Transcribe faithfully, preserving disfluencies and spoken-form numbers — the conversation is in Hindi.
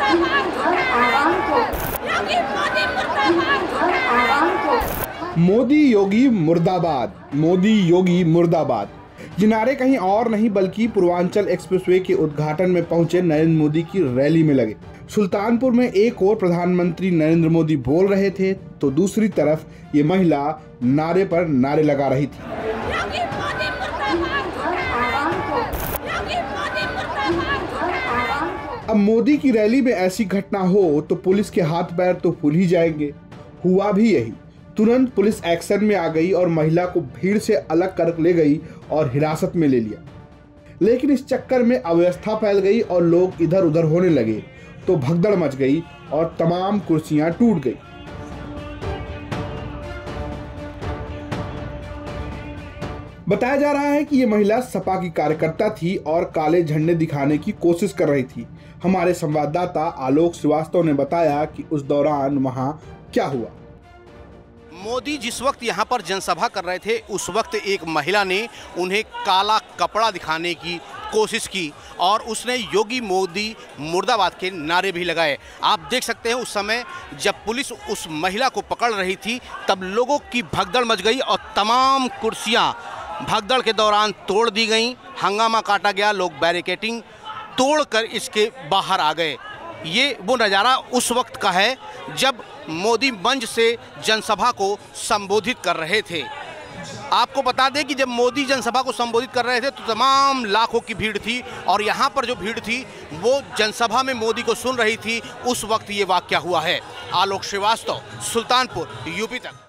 मोदी योगी मुर्दाबाद, मोदी योगी मुर्दाबाद। ये नारे कहीं और नहीं बल्कि पूर्वांचल एक्सप्रेसवे के उद्घाटन में पहुंचे नरेंद्र मोदी की रैली में लगे। सुल्तानपुर में एक ओर प्रधानमंत्री नरेंद्र मोदी बोल रहे थे तो दूसरी तरफ ये महिला नारे पर नारे लगा रही थी। अब मोदी की रैली में ऐसी घटना हो तो पुलिस के हाथ पैर तो फूल ही जाएंगे। हुआ भी यही। तुरंत पुलिस एक्शन में आ गई और महिला को भीड़ से अलग कर ले गई और हिरासत में ले लिया। लेकिन इस चक्कर में अव्यवस्था फैल गई और लोग इधर उधर होने लगे तो भगदड़ मच गई और तमाम कुर्सियां टूट गई। बताया जा रहा है कि ये महिला सपा की कार्यकर्ता थी और काले झंडे दिखाने की कोशिश कर रही थी। हमारे संवाददाता आलोक श्रीवास्तव ने बताया कि उस दौरान वहां क्या हुआ। मोदी जिस वक्त यहाँ पर जनसभा कर रहे थे उस वक्त एक महिला ने उन्हें काला कपड़ा दिखाने की कोशिश की और उसने योगी मोदी मुर्दाबाद के नारे भी लगाए। आप देख सकते हैं उस समय जब पुलिस उस महिला को पकड़ रही थी तब लोगों की भगदड़ मच गई और तमाम कुर्सियां भगदड़ के दौरान तोड़ दी गईं, हंगामा काटा गया, लोग बैरिकेडिंग तोड़कर इसके बाहर आ गए। ये वो नज़ारा उस वक्त का है जब मोदी मंच से जनसभा को संबोधित कर रहे थे। आपको बता दें कि जब मोदी जनसभा को संबोधित कर रहे थे तो तमाम लाखों की भीड़ थी और यहाँ पर जो भीड़ थी वो जनसभा में मोदी को सुन रही थी। उस वक्त ये वाकया हुआ है। आलोक श्रीवास्तव, सुल्तानपुर, यूपी तक।